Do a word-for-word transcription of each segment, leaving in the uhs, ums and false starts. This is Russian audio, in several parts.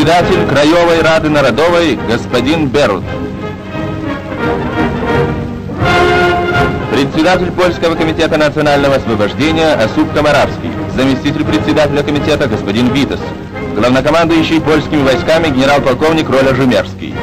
Председатель Краевой Рады Народовой господин Берут. Председатель Польского комитета национального освобождения Осуп Комаравский. Заместитель председателя комитета господин Витас. Главнокомандующий польскими войсками генерал-полковник Роля Жумерский.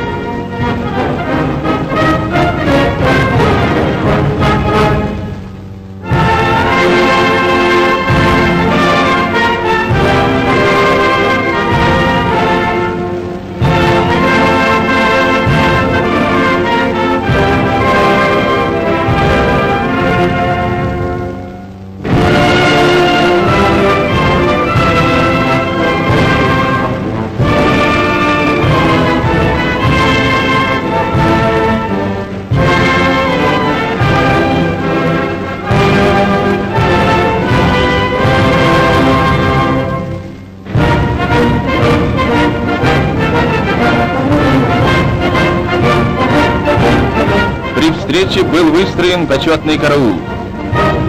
При встрече был выстроен почетный караул.